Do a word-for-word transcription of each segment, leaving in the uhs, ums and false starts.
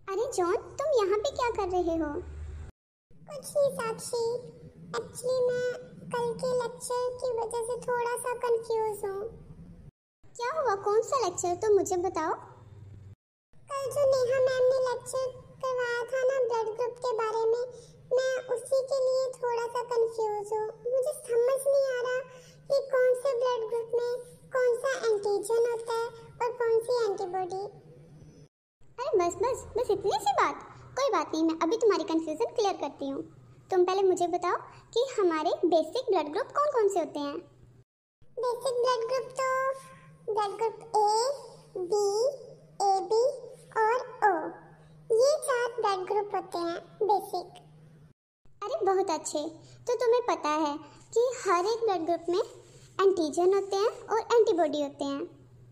अरे जॉन, तुम यहाँ पे क्या कर रहे हो? कुछ नहीं साक्षी, एक्चुअली मैं कल के लेक्चर की वजह से थोड़ा सा कंफ्यूज हूँ। क्या हुआ? कौन सा लेक्चर, तो मुझे बताओ। कल जो नेहा मैम ने लेक्चर करवाया था ना ब्लड ग्रुप के बारे में, मैं उसी के लिए थोड़ा सा कंफ्यूज हूँ। मुझे समझ नहीं आ रहा कि कौन से ब्लड ग्रुप में कौन सा एंटीजन होता है और कौन सी एंटीबॉडी। अरे बस बस बस इतनी सी बात। कोई बात नहीं, मैं अभी तुम्हारी कंफ्यूजन क्लियर करती हूँ। तुम पहले मुझे बताओ कि हमारे बेसिक ब्लड ग्रुप कौन कौन से होते हैं। बेसिक ब्लड ग्रुप तो blood group A, B, A B और ओ, ये चार ब्लड ग्रुप होते हैं बेसिक। अरे बहुत अच्छे। तो तुम्हें पता है कि हर एक ब्लड ग्रुप में एंटीजन होते हैं और एंटीबॉडी होते हैं।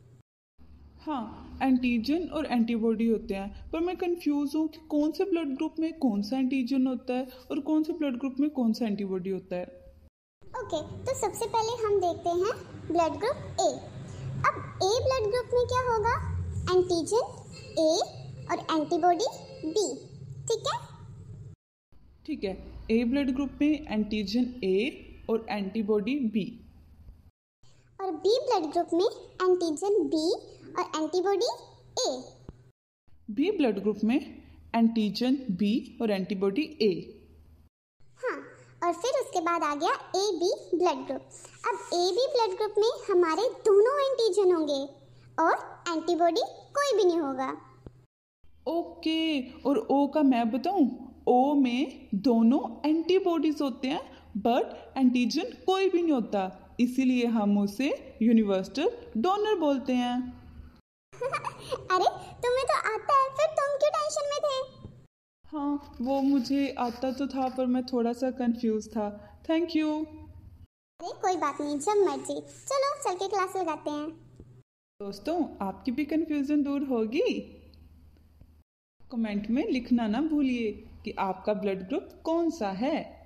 हाँ, एंटीजन और एंटीबॉडी होते हैं, पर मैं कंफ्यूज हूँ कि कौन से ब्लड ग्रुप में कौन सा एंटीजन होता है और कौन से ब्लड ग्रुप में कौन सा एंटीबॉडी होता है। ओके, तो सबसे पहले हम देखते हैं ब्लड ग्रुप ए। अब ए ब्लड ग्रुप में क्या होगा? एंटीजन ए और एंटीबॉडी बी। ठीक है? ठीक है, ए ब्लड ग्रुप में एंटीजन ए और एंटीबॉडी बी। और बी ब्लड ग्रुप में एंटीजन बी और antibody A. B blood group में एंटीजन बी और एंटीबॉडी ए। हाँ, और फिर उसके बाद आ गया ए बी ब्लड ग्रुप। अब ए बी ब्लड ग्रुप में हमारे दोनों एंटीजन होंगे और एंटीबॉडी कोई भी नहीं होगा। ओके, और ओ का मैं बताऊं? ओ में दोनों एंटीबॉडीज होते हैं बट एंटीजन कोई भी नहीं होता, इसीलिए हम उसे यूनिवर्सल डोनर बोलते हैं। अरे तुम्हें तो आता है, फिर तुम क्यों टेंशन में थे? हाँ, वो मुझे आता तो था पर मैं थोड़ा सा कंफ्यूज था। Thank you. अरे कोई बात नहीं, जब मर्जी। चलो चल के क्लास लगाते हैं। दोस्तों, आपकी भी कंफ्यूजन दूर होगी। कमेंट में लिखना ना भूलिए कि आपका ब्लड ग्रुप कौन सा है।